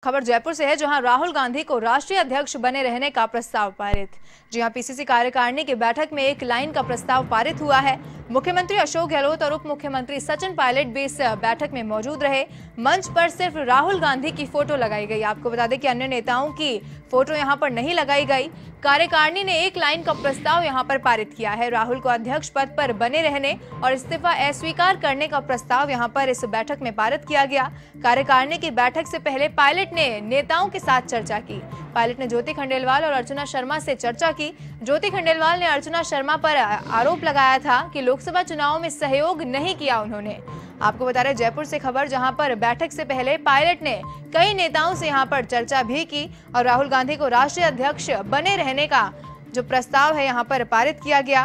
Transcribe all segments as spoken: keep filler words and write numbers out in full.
खबर जयपुर से है, जहां राहुल गांधी को राष्ट्रीय अध्यक्ष बने रहने का प्रस्ताव पारित। जी हां, पीसीसी कार्यकारिणी की बैठक में एक लाइन का प्रस्ताव पारित हुआ है। मुख्यमंत्री अशोक गहलोत और उप मुख्यमंत्री सचिन पायलट भी इस बैठक में मौजूद रहे। मंच पर सिर्फ राहुल गांधी की फोटो लगाई गई। आपको बता दें कि अन्य नेताओं की फोटो यहां पर नहीं लगाई गई। कार्यकारिणी ने एक लाइन का प्रस्ताव यहां पर पारित किया है। राहुल को अध्यक्ष पद पर बने रहने और इस्तीफा अस्वीकार करने का प्रस्ताव यहां पर इस बैठक में पारित किया गया। कार्यकारिणी की बैठक से पहले पायलट ने नेताओं के साथ चर्चा की। पायलट ने ज्योति खंडेलवाल और अर्चना शर्मा से चर्चा की। ज्योति खंडेलवाल ने अर्चना शर्मा पर आरोप लगाया था कि लोकसभा चुनाव में सहयोग नहीं किया उन्होंने। आपको बता रहे जयपुर से खबर, जहां पर बैठक से पहले पायलट ने कई नेताओं से यहां पर चर्चा भी की और राहुल गांधी को राष्ट्रीय अध्यक्ष बने रहने का जो प्रस्ताव है यहां पर पारित किया गया।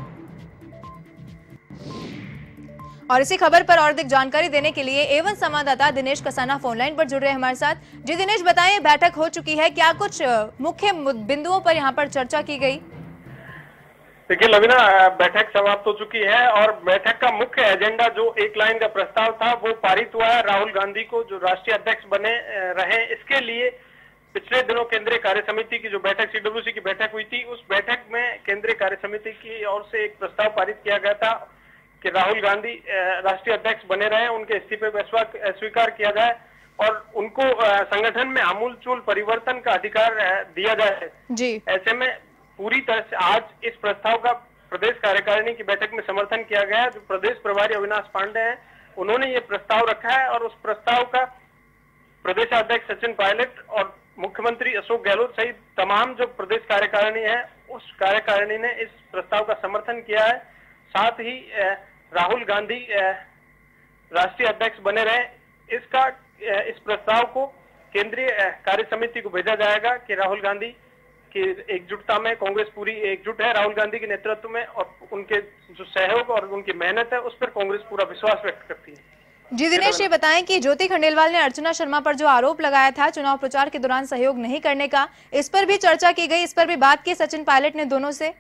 और इसी खबर पर और अधिक जानकारी देने के लिए एवन संवाददाता दिनेश कसाना फोन लाइन पर जुड़ रहे हैं हमारे साथ। जी दिनेश, बताइए, बैठक हो चुकी है, क्या कुछ मुख्य बिंदुओं पर यहां पर चर्चा की गई? देखिए लवीना, बैठक समाप्त हो चुकी है और बैठक का मुख्य एजेंडा जो एक लाइन का प्रस्ताव था वो पारित हुआ है। राहुल गांधी को जो राष्ट्रीय अध्यक्ष बने रहे, इसके लिए पिछले दिनों केंद्रीय कार्य समिति की जो बैठक सीडब्ल्यूसी की बैठक हुई थी, उस बैठक में केंद्रीय कार्य समिति की ओर से एक प्रस्ताव पारित किया गया था कि राहुल गांधी राष्ट्रीय अध्यक्ष बने रहे, उनके इस्तीफे पर स्वीकार किया जाए और उनको संगठन में आमूलचूल परिवर्तन का अधिकार दिया जाए। जी। ऐसे में पूरी तरह से आज इस प्रस्ताव का प्रदेश कार्यकारिणी की बैठक में समर्थन किया गया। जो प्रदेश प्रभारी अविनाश पांडे हैं, उन्होंने ये प्रस्ताव रखा है और उस प्रस्ताव का प्रदेशाध्यक्ष सचिन पायलट और मुख्यमंत्री अशोक गहलोत सहित तमाम जो प्रदेश कार्यकारिणी है, उस कार्यकारिणी ने इस प्रस्ताव का समर्थन किया है। साथ ही राहुल गांधी राष्ट्रीय अध्यक्ष बने रहे, इसका इस प्रस्ताव को केंद्रीय कार्य समिति को भेजा जाएगा कि राहुल गांधी की एकजुटता में, कांग्रेस पूरी एकजुट है राहुल गांधी के नेतृत्व में और उनके जो सहयोग और उनकी मेहनत है उस पर कांग्रेस पूरा विश्वास व्यक्त करती है। जी दिनेश, ये बताएं कि ज्योति खंडेलवाल ने अर्चना शर्मा पर जो आरोप लगाया था चुनाव प्रचार के दौरान सहयोग नहीं करने का, इस पर भी चर्चा की गई, इस पर भी बात की सचिन पायलट ने दोनों से?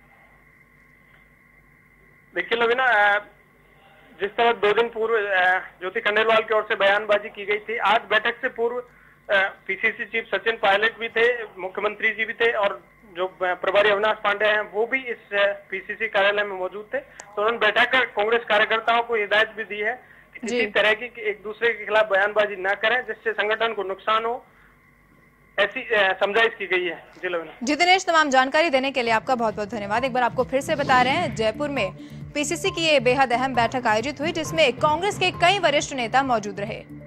देखिए लवीना, जिस तरह दो दिन पूर्व ज्योति खंडेलवाल की ओर से बयानबाजी की गई थी, आज बैठक से पूर्व पीसीसी चीफ सचिन पायलट भी थे, मुख्यमंत्री जी भी थे और जो प्रभारी अविनाश पांडे हैं वो भी इस पीसीसी कार्यालय में मौजूद थे। तो उन्होंने बैठक कर कांग्रेस कार्यकर्ताओं को हिदायत भी दी है कि किसी तरह की एक दूसरे के खिलाफ बयानबाजी न करें जिससे संगठन को नुकसान हो, ऐसी समझाइश की गई है। जी लवीना। जी दिनेश, तमाम जानकारी देने के लिए आपका बहुत बहुत धन्यवाद। एक बार आपको फिर से बता रहे हैं, जयपुर में पीसीसी की ये बेहद अहम बैठक आयोजित हुई जिसमें कांग्रेस के कई वरिष्ठ नेता मौजूद रहे।